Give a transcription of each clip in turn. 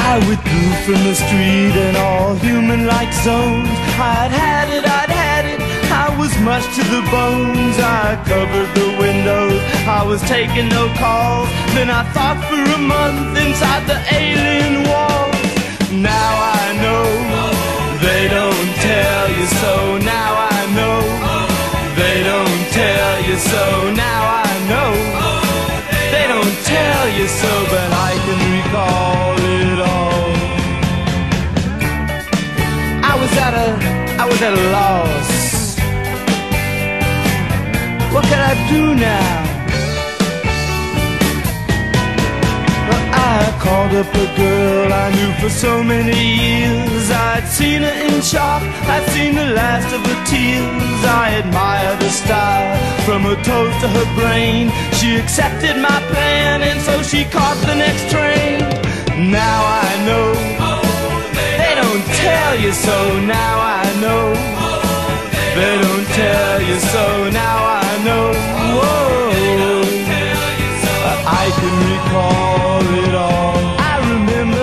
I withdrew from the street and all human-like zones. I'd had it, I was much to the bones. I covered the windows, I was taking no calls. Then I thought for a month inside the alien walls. Now I know, they don't tell you so. Now I know, they don't tell you so. Now I know, they don't tell you so, but I can recall it all. I was at a loss. What can I do now? Well, I called up a girl I knew for so many years. I'd seen her in shock, I'd seen the last of her tears. I admired her style, from her toes to her brain. She accepted my plan, and so she caught the next train. Now I know, they don't tell you so. Now I know, they don't tell you so. Now I know, whoa, I can recall it all. I remember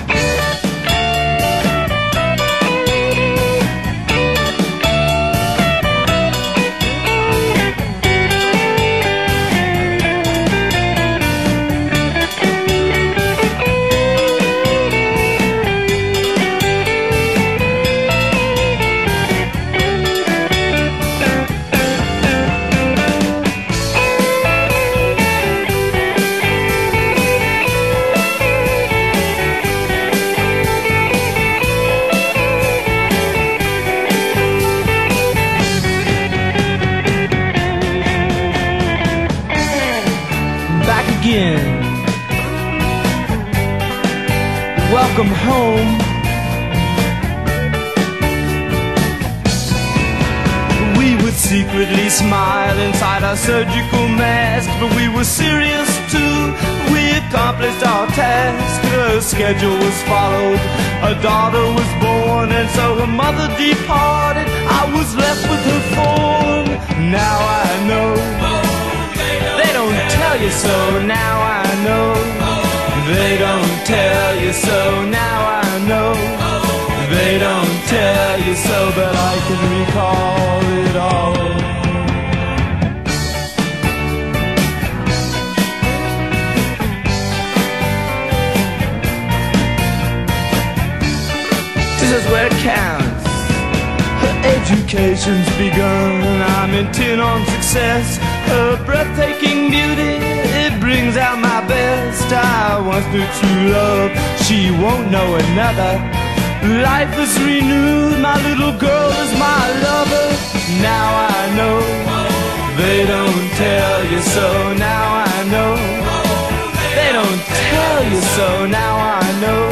again. Welcome home. We would secretly smile inside our surgical masks, but we were serious too. We accomplished our task. A schedule was followed, a daughter was born, and so her mother departed. I was left with her form. Now I know, they don't tell you so. Now I know, they don't tell you so. Now I know, they don't tell you so, but I can recall it all. This is where it counts. Her education's begun, I'm intent on success. Her breathtaking beauty, it brings out my best. I once knew true love, she won't know another. Life is renewed, my little girl is my lover. Now I know, they don't tell you so. Now I know, they don't tell you so. Now I know,